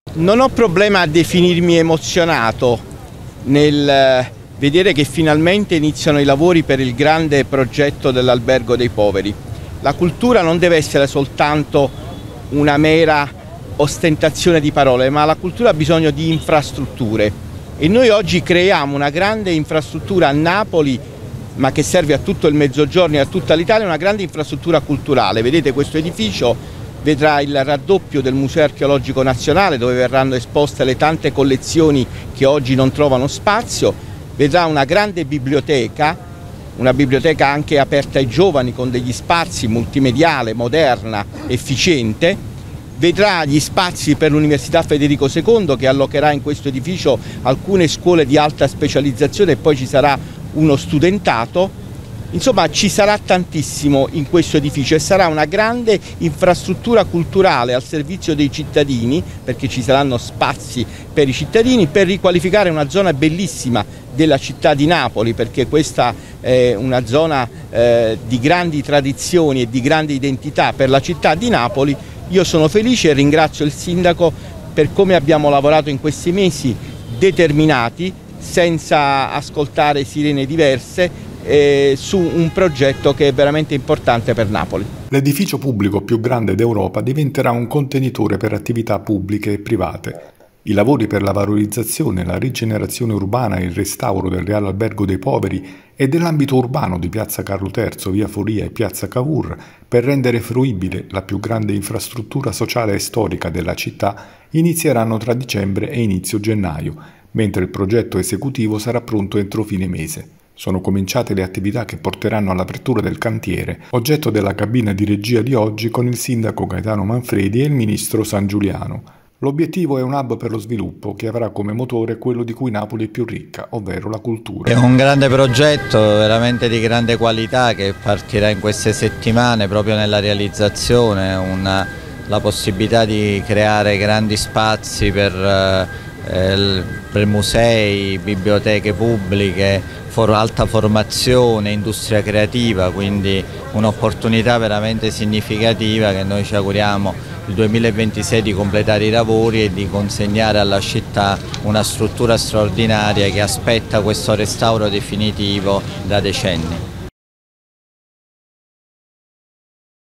Non ho problema a definirmi emozionato nel vedere che finalmente iniziano i lavori per il grande progetto dell'Albergo dei Poveri. La cultura non deve essere soltanto una mera ostentazione di parole, ma la cultura ha bisogno di infrastrutture e noi oggi creiamo una grande infrastruttura a Napoli, ma che serve a tutto il Mezzogiorno e a tutta l'Italia, una grande infrastruttura culturale. Vedete, questo edificio vedrà il raddoppio del Museo Archeologico Nazionale, dove verranno esposte le tante collezioni che oggi non trovano spazio, vedrà una grande biblioteca, una biblioteca anche aperta ai giovani con degli spazi, multimediale, moderna, efficiente, vedrà gli spazi per l'Università Federico II che allocherà in questo edificio alcune scuole di alta specializzazione e poi ci sarà uno studentato. Insomma, ci sarà tantissimo in questo edificio e sarà una grande infrastruttura culturale al servizio dei cittadini, perché ci saranno spazi per i cittadini, per riqualificare una zona bellissima della città di Napoli, perché questa è una zona di grandi tradizioni e di grande identità per la città di Napoli. Io sono felice e ringrazio il sindaco per come abbiamo lavorato in questi mesi determinati, senza ascoltare sirene diverse, su un progetto che è veramente importante per Napoli. L'edificio pubblico più grande d'Europa diventerà un contenitore per attività pubbliche e private. I lavori per la valorizzazione, la rigenerazione urbana e il restauro del Reale Albergo dei Poveri e dell'ambito urbano di Piazza Carlo III, Via Foria e Piazza Cavour, per rendere fruibile la più grande infrastruttura sociale e storica della città, inizieranno tra dicembre e inizio gennaio, mentre il progetto esecutivo sarà pronto entro fine mese. Sono cominciate le attività che porteranno all'apertura del cantiere, oggetto della cabina di regia di oggi con il sindaco Gaetano Manfredi e il ministro Sangiuliano. L'obiettivo è un hub per lo sviluppo che avrà come motore quello di cui Napoli è più ricca, ovvero la cultura. È un grande progetto, veramente di grande qualità, che partirà in queste settimane proprio nella realizzazione, la possibilità di creare grandi spazi per musei, biblioteche pubbliche, alta formazione, industria creativa, quindi un'opportunità veramente significativa che noi ci auguriamo il 2026 di completare i lavori e di consegnare alla città una struttura straordinaria che aspetta questo restauro definitivo da decenni.